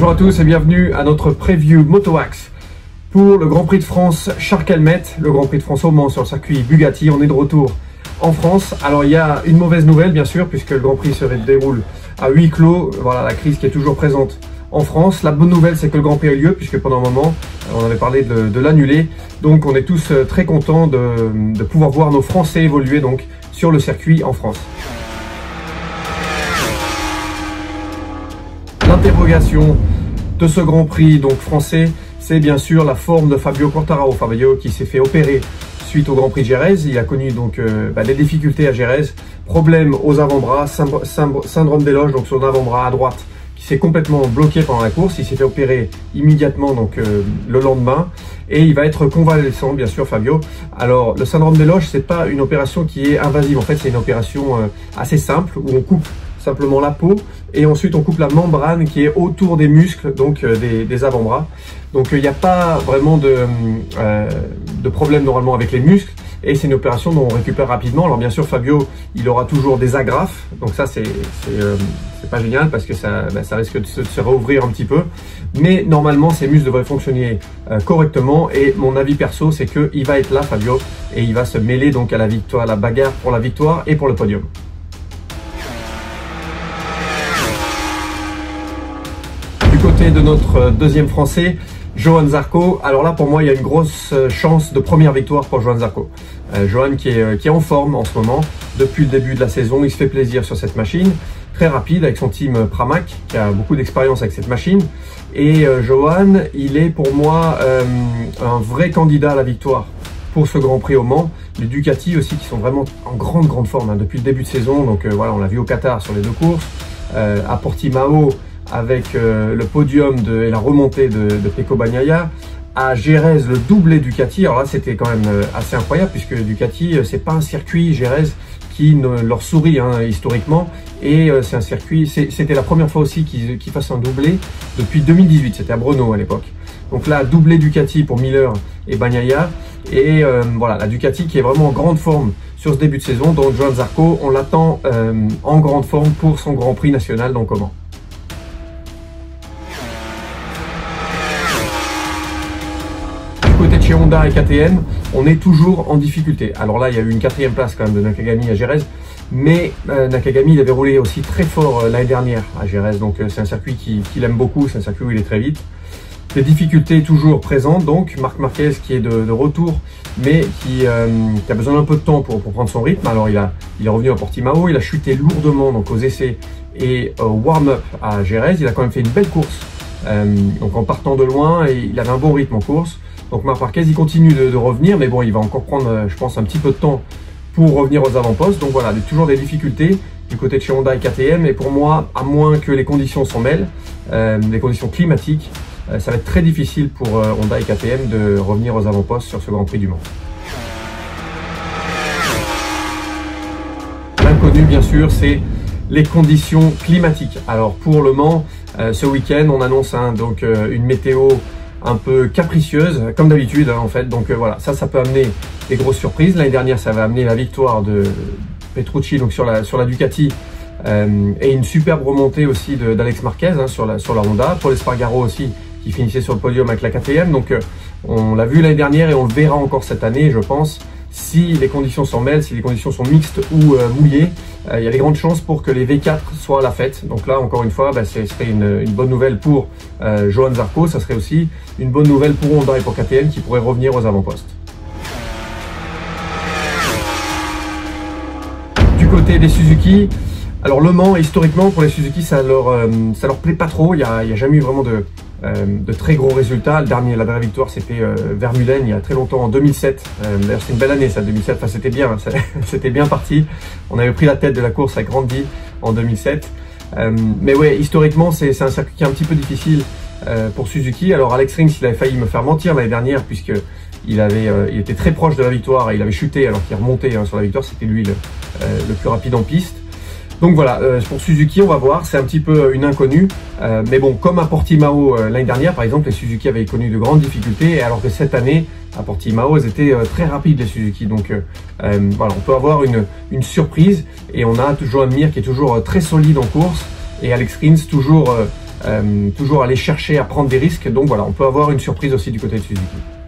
Bonjour à tous et bienvenue à notre preview Motoax pour le Grand Prix de France Charles-Calmet, le Grand Prix de France au Mans sur le circuit Bugatti. On est de retour en France. Alors il y a une mauvaise nouvelle bien sûr puisque le Grand Prix se déroule à huis clos. Voilà la crise qui est toujours présente en France. La bonne nouvelle c'est que le Grand Prix a eu lieu puisque pendant un moment on avait parlé de l'annuler. Donc on est tous très contents de pouvoir voir nos Français évoluer donc sur le circuit en France. L'interrogation de ce Grand Prix donc français, c'est bien sûr la forme de Fabio Quartararo. Fabio qui s'est fait opérer suite au Grand Prix de Jerez. Il a connu donc des difficultés à Jerez, problème aux avant-bras, syndrome d'éloge, donc son avant-bras à droite qui s'est complètement bloqué pendant la course. Il s'est fait opérer immédiatement donc le lendemain et il va être convalescent bien sûr Fabio. Alors le syndrome d'éloge, c'est pas une opération qui est invasive, en fait c'est une opération assez simple où on coupe simplement la peau et ensuite on coupe la membrane qui est autour des muscles donc des avant-bras. Donc il n'y a pas vraiment de problème normalement avec les muscles et c'est une opération dont on récupère rapidement. Alors bien sûr Fabio il aura toujours des agrafes, donc ça c'est pas génial parce que ça risque de se réouvrir un petit peu, mais normalement ses muscles devraient fonctionner correctement et mon avis perso c'est qu'il va être là Fabio et il va se mêler donc à la victoire, à la bagarre pour la victoire et pour le podium. Côté de notre deuxième Français, Johann Zarco. Alors là pour moi il y a une grosse chance de première victoire pour Johann Zarco. Johann qui est en forme en ce moment, depuis le début de la saison, il se fait plaisir sur cette machine, très rapide avec son team Pramac qui a beaucoup d'expérience avec cette machine. Et Johann, il est pour moi un vrai candidat à la victoire pour ce Grand Prix au Mans. Les Ducati aussi qui sont vraiment en grande forme depuis le début de saison, donc voilà on l'a vu au Qatar sur les deux courses, à Portimao avec le podium et la remontée de Pecco Bagnaia, à Jerez le doublé Ducati. Alors là c'était quand même assez incroyable puisque Ducati c'est pas un circuit Jerez qui ne leur sourit historiquement, et c'est un circuit, c'était la première fois aussi qu'ils fassent un doublé depuis 2018, c'était à Brno à l'époque. Donc là doublé Ducati pour Miller et Bagnaia, et voilà la Ducati qui est vraiment en grande forme sur ce début de saison. Donc Johann Zarco on l'attend en grande forme pour son Grand Prix national donc au Mans. Côté de chez Honda et KTM, on est toujours en difficulté. Alors là, il y a eu une 4e place quand même de Nakagami à Jerez, mais Nakagami il avait roulé aussi très fort l'année dernière à Jerez, donc c'est un circuit qu'il aime beaucoup, c'est un circuit où il est très vite. Les difficultés toujours présentes, donc Marc Marquez qui est de retour, mais qui a besoin d'un peu de temps pour prendre son rythme. Alors il est revenu à Portimao, il a chuté lourdement donc aux essais et au warm-up à Jerez. Il a quand même fait une belle course, donc en partant de loin, et il avait un bon rythme en course. Donc Marc Marquez il continue de revenir, mais bon il va encore prendre je pense un petit peu de temps pour revenir aux avant-postes. Donc voilà, toujours des difficultés du côté de chez Honda et KTM, et pour moi, à moins que les conditions s'en mêlent, les conditions climatiques, ça va être très difficile pour Honda et KTM de revenir aux avant-postes sur ce Grand Prix du Mans. L'inconnu bien sûr c'est les conditions climatiques. Alors pour le Mans, ce week-end on annonce donc une météo un peu capricieuse comme d'habitude en fait, donc voilà, ça peut amener des grosses surprises. L'année dernière ça va amener la victoire de Petrucci donc sur la Ducati, et une superbe remontée aussi d'Alex Marquez sur la Honda, Paul Espargaro aussi qui finissait sur le podium avec la KTM. Donc on l'a vu l'année dernière et on le verra encore cette année je pense. Si les conditions s'en mêlent, si les conditions sont mixtes ou mouillées, il y a des grandes chances pour que les V4 soient à la fête. Donc là, encore une fois, ce serait une bonne nouvelle pour Johann Zarco. Ça serait aussi une bonne nouvelle pour Honda et pour KTM qui pourraient revenir aux avant-postes. Du côté des Suzuki, alors Le Mans, historiquement, pour les Suzuki, ça leur plaît pas trop. Il n'y a jamais eu vraiment de très gros résultats. La dernière victoire c'était Vermeulen il y a très longtemps, en 2007. D'ailleurs c'est une belle année ça, 2007, enfin c'était bien, c'était bien parti. On avait pris la tête de la course avec Randy en 2007. Mais ouais, historiquement c'est un circuit qui est un petit peu difficile pour Suzuki. Alors Alex Rins il avait failli me faire mentir l'année dernière puisque il était très proche de la victoire et il avait chuté alors qu'il remontait sur la victoire. C'était lui le plus rapide en piste. Donc voilà, pour Suzuki, on va voir, c'est un petit peu une inconnue. Mais bon, comme à Portimao l'année dernière, par exemple, les Suzuki avaient connu de grandes difficultés, alors que cette année, à Portimao, elles étaient très rapides, les Suzuki. Donc voilà, on peut avoir une surprise. Et on a toujours un Mir qui est toujours très solide en course, et Alex Rins toujours toujours aller chercher à prendre des risques. Donc voilà, on peut avoir une surprise aussi du côté de Suzuki.